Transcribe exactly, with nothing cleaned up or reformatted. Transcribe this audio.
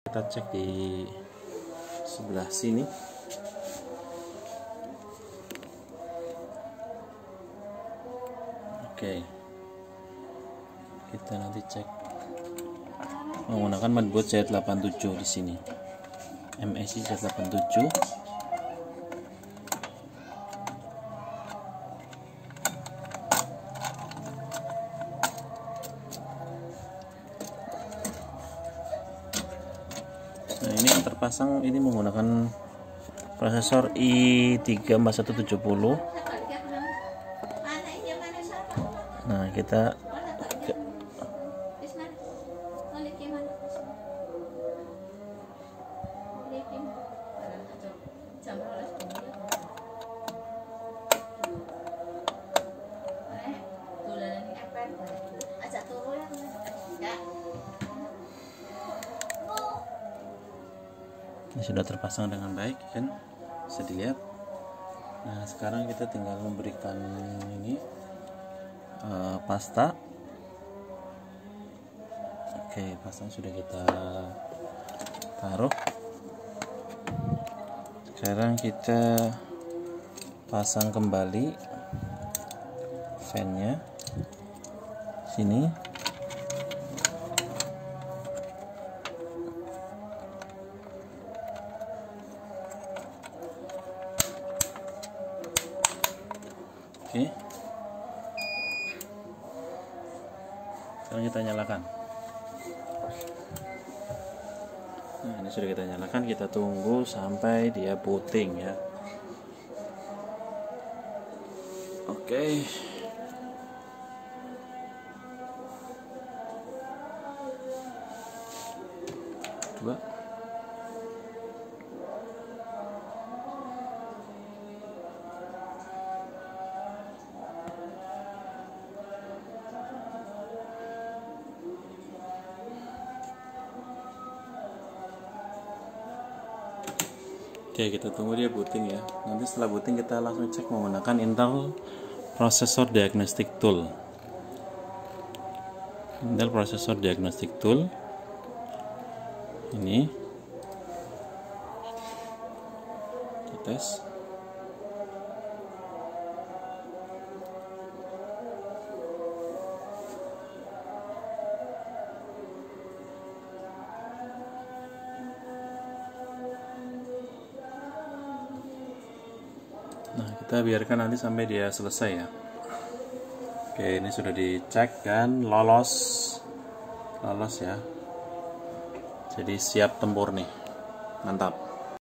Kita cek di sebelah sini. Oke, kita nanti cek menggunakan motherboard Z delapan tujuh di sini, M S I Z delapan tujuh. Nah, ini yang terpasang ini menggunakan prosesor i tiga empat satu tujuh nol. Nah, kita ini sudah terpasang dengan baik, kan bisa dilihat. Nah, sekarang kita tinggal memberikan ini uh, pasta. Oke, pasta sudah kita taruh. Sekarang kita pasang kembali fan-nya sini. Oke, sekarang kita nyalakan. Nah, ini sudah kita nyalakan, kita tunggu sampai dia puting ya. Oke, coba. Oke, kita tunggu dia booting ya. Nanti setelah booting kita langsung cek menggunakan Intel Processor Diagnostic Tool. Intel Processor Diagnostic Tool. Ini kita tes. Nah, kita biarkan nanti sampai dia selesai ya. Oke, ini sudah dicek kan, lolos, lolos ya. Jadi siap tempur nih, mantap.